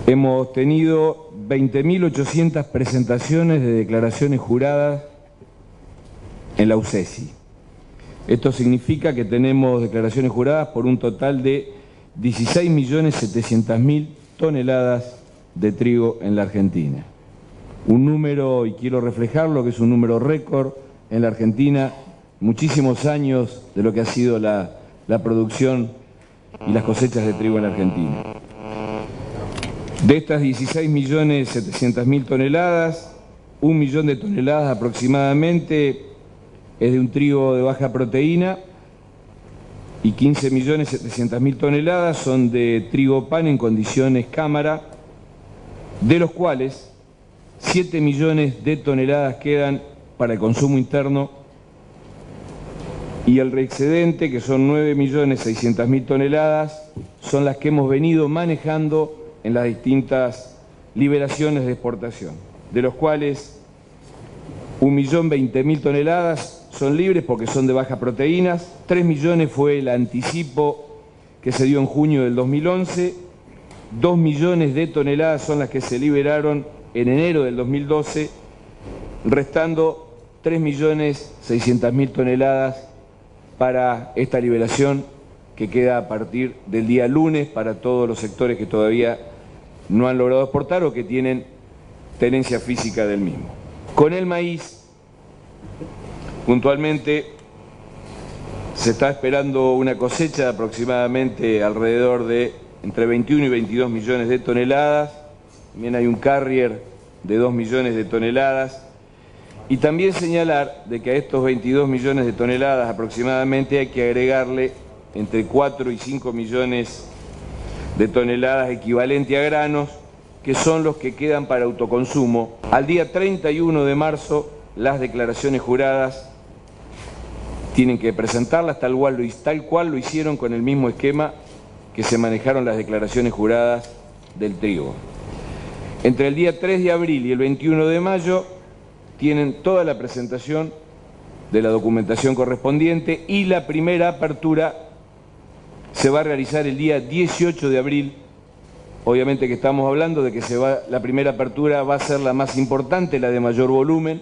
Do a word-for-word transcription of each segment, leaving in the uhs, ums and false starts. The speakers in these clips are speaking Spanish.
Hemos tenido veinte mil ochocientas presentaciones de declaraciones juradas en la U C E S I. Esto significa que tenemos declaraciones juradas por un total de dieciséis millones setecientas mil toneladas de trigo en la Argentina. Un número, y quiero reflejarlo, que es un número récord en la Argentina, muchísimos años de lo que ha sido la, la producción y las cosechas de trigo en la Argentina. De estas dieciséis millones setecientas mil toneladas, un millón de toneladas aproximadamente es de un trigo de baja proteína y quince millones setecientas mil toneladas son de trigo pan en condiciones cámara, de los cuales siete millones de toneladas quedan para el consumo interno y el reexcedente, que son nueve millones seiscientas mil toneladas, son las que hemos venido manejando en las distintas liberaciones de exportación, de los cuales un millón veinte mil toneladas son libres porque son de bajas proteínas, tres millones fue el anticipo que se dio en junio del dos mil once, dos millones de toneladas son las que se liberaron en enero del dos mil doce, restando tres millones seiscientas mil toneladas para esta liberación que queda a partir del día lunes para todos los sectores que todavía no han logrado exportar o que tienen tenencia física del mismo. Con el maíz, puntualmente, se está esperando una cosecha de aproximadamente alrededor de entre veintiuno y veintidós millones de toneladas. También hay un carrier de dos millones de toneladas. Y también señalar de que a estos veintidós millones de toneladas aproximadamente hay que agregarle entre cuatro y cinco millones de toneladas equivalente a granos, que son los que quedan para autoconsumo. Al día treinta y uno de marzo, las declaraciones juradas tienen que presentarlas tal cual, lo, tal cual lo hicieron con el mismo esquema que se manejaron las declaraciones juradas del trigo. Entre el día tres de abril y el veintiuno de mayo tienen toda la presentación de la documentación correspondiente y la primera apertura se va a realizar el día dieciocho de abril. Obviamente que estamos hablando de que se va, la primera apertura va a ser la más importante, la de mayor volumen,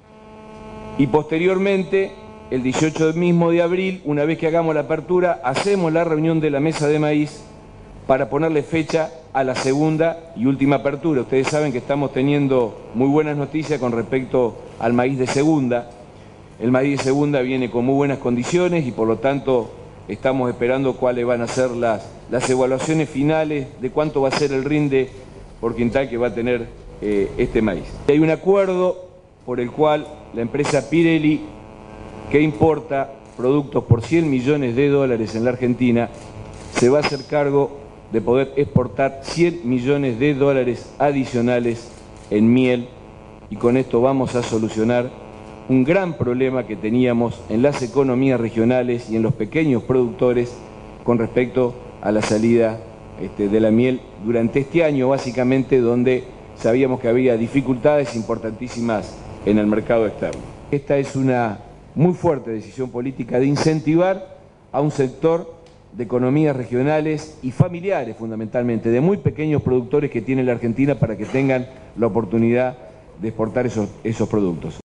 y posteriormente, el dieciocho mismo de abril, una vez que hagamos la apertura, hacemos la reunión de la mesa de maíz para ponerle fecha a la segunda y última apertura. Ustedes saben que estamos teniendo muy buenas noticias con respecto al maíz de segunda. El maíz de segunda viene con muy buenas condiciones y por lo tanto estamos esperando cuáles van a ser las, las evaluaciones finales de cuánto va a ser el rinde por quintal que va a tener eh, este maíz. Hay un acuerdo por el cual la empresa Pirelli, que importa productos por cien millones de dólares en la Argentina, se va a hacer cargo de poder exportar cien millones de dólares adicionales en miel, y con esto vamos a solucionar un gran problema que teníamos en las economías regionales y en los pequeños productores con respecto a la salida este, de la miel durante este año, básicamente donde sabíamos que había dificultades importantísimas en el mercado externo. Esta es una muy fuerte decisión política de incentivar a un sector de economías regionales y familiares, fundamentalmente, de muy pequeños productores que tiene la Argentina para que tengan la oportunidad de exportar esos, esos productos.